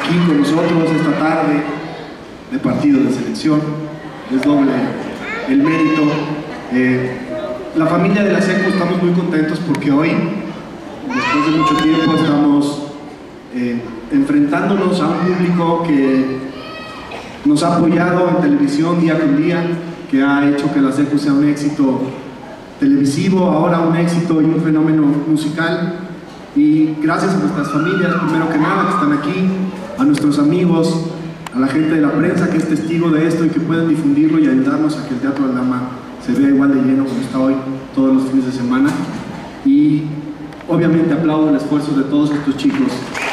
aquí con nosotros esta tarde de partido de selección. Es doble el mérito. La familia de la SECU estamos muy contentos porque hoy, después de mucho tiempo, estamos enfrentándonos a un público que nos ha apoyado en televisión día con día, que ha hecho que la SECU sea un éxito televisivo, ahora un éxito y un fenómeno musical. Y gracias a nuestras familias, primero que nada, que están aquí, a nuestros amigos, a la gente de la prensa que es testigo de esto y que pueden difundirlo y ayudarnos a que el Teatro Aldama se vea igual de lleno como está hoy todos los fines de semana. Y obviamente aplaudo el esfuerzo de todos estos chicos.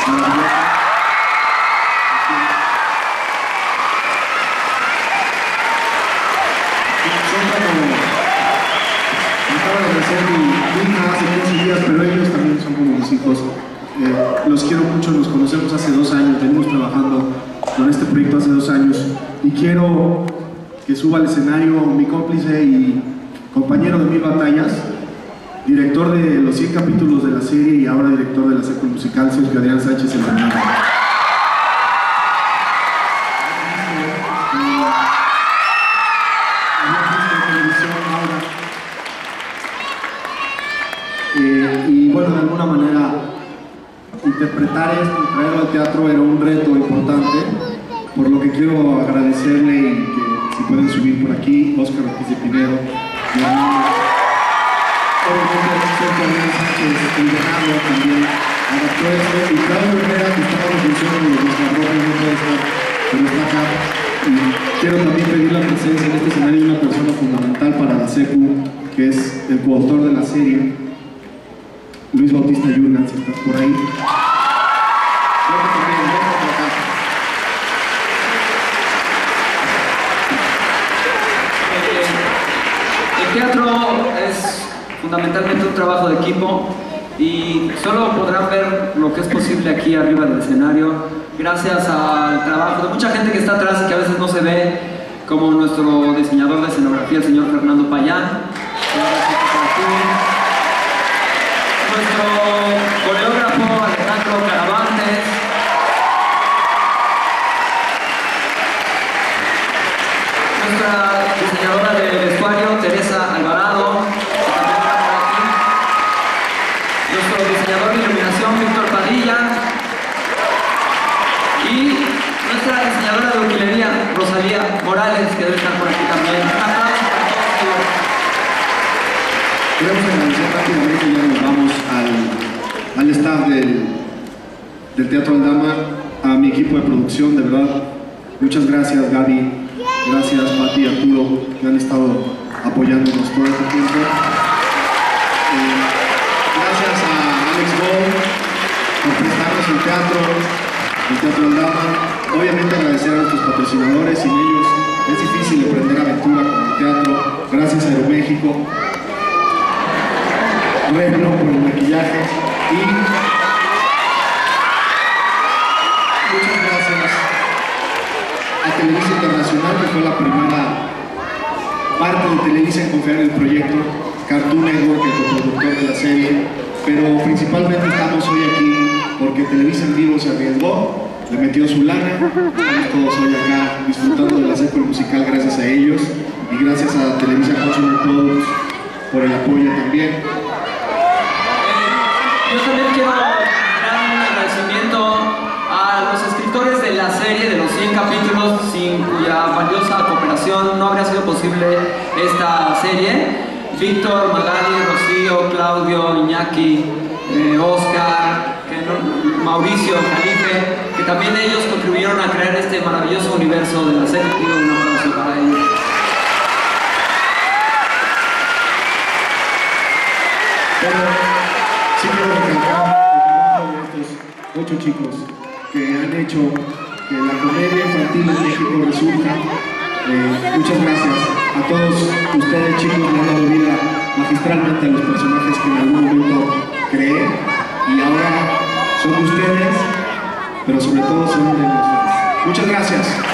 Hace 15 días, pero ellos también son como mis hijos. Los quiero mucho, nos conocemos hace 2 años, venimos trabajando con este proyecto hace 2 años y quiero que suba al escenario mi cómplice y compañero de 1000 batallas, director de los 100 capítulos de la serie y ahora director de la SECU musical, Sergio Adrián Sánchez, el hermano. Y bueno, de alguna manera interpretar esto y traerlo al teatro era un reto importante, por lo que quiero agradecerle y que si pueden subir por aquí, Óscar Ortiz de Pinedo, mi hermano, obviamente Sergio Adrián Sánchez, el Bernardo también adaptó esto, y Claudio Herrera, que estaba en función de los desarrollos, no puede estar, pero está acá. Y quiero también pedir la presencia en este escenario de una persona fundamental para la SECU, que es el coautor de la serie, Luis Bautista Yurgan, si estás por ahí. El teatro es fundamentalmente un trabajo de equipo y solo podrán ver lo que es posible aquí arriba del escenario gracias al trabajo de mucha gente que está atrás y que a veces no se ve, como nuestro diseñador de escenografía, el señor Fernando Payán. Nuestro coreógrafo Alejandro Caravantes, nuestra diseñadora de vestuario Teresa Alvarado, nuestro diseñador de iluminación Víctor Padilla y nuestra diseñadora de utilería Rosalía Morales, que debe estar por aquí también. Queremos agradecer rápidamente, ya nos vamos al staff del Teatro Aldama, a mi equipo de producción, de verdad, muchas gracias Gaby, gracias Pati y Arturo, que han estado apoyándonos todo este tiempo. Gracias a Alex Gold por prestarnos el Teatro Aldama. Obviamente agradecer a nuestros patrocinadores, sin ellos es difícil emprender aventura con el teatro. Gracias a Aeroméxico, Reno por el maquillaje y muchas gracias a Televisa Internacional, que fue la primera parte de Televisa en confiar en el proyecto, Cartoon Network, el coproductor de la serie, pero principalmente estamos hoy aquí porque Televisa en Vivo se arriesgó, le metió su lana, estamos todos hoy acá disfrutando de la SECU musical gracias a ellos y gracias a Televisa Consumer Products por el apoyo también. Yo también quiero dar un agradecimiento a los escritores de la serie de los 100 capítulos, sin cuya valiosa cooperación no habría sido posible esta serie. Víctor, Magali, Rocío, Claudio, Iñaki, Óscar, Mauricio, Felipe, que también ellos contribuyeron a crear este maravilloso universo de la serie. Pido un aplauso para ellos. Sí quiero recalcar el trabajo de estos 8 chicos que han hecho que la comedia infantil en México resurja. Muchas gracias a todos ustedes, chicos, que han dado vida magistralmente a los personajes que en algún momento creé y ahora son ustedes, pero sobre todo son de nosotros. Muchas gracias.